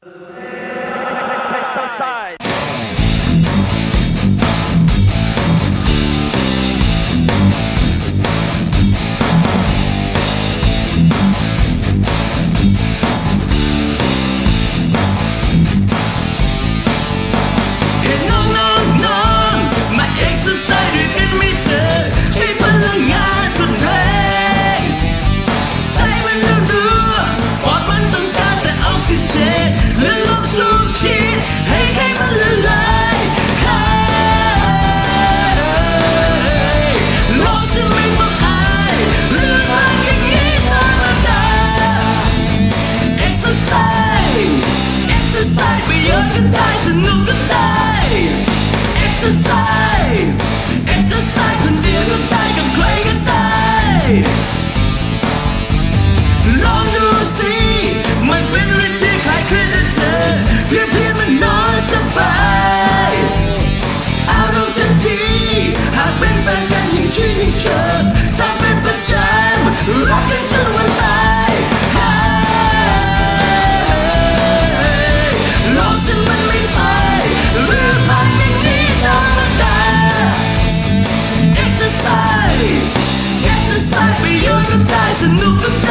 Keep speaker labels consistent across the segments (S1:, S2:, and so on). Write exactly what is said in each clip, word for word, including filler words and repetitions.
S1: สนุกก็ได้ exercise exercise คนเดียวก็ได้กับใครก็ได้ลองดูสิมันเป็นวิธีคลายเครียดให้เธอเพียงเพียงมันนอนสบายอารมณ์จะดีหากเป็นแฟนกันยิ่งชื่นยิ่งเชิญทำเป็นประจำรักกันจนวันตายลองสิมันไม่ตายหรือผ่านอย่างนี้ธรรมดา exercise exercise ไปโยนก็ได้สนุกก็ได้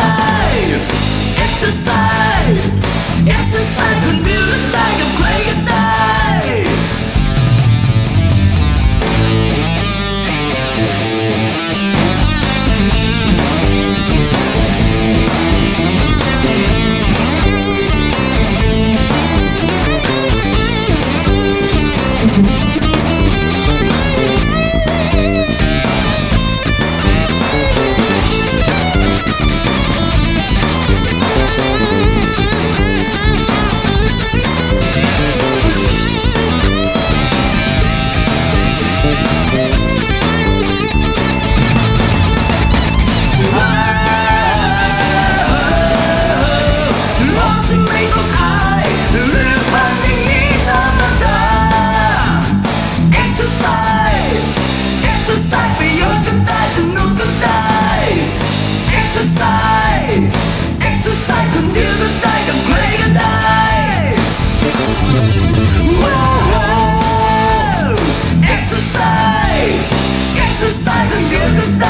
S1: exercise exercise คนเดียวก็ได้กับใครก็ได้exercise คนเดียวก็ได้กับใครก็ได้ exercise exercise คนเดียวก็ได้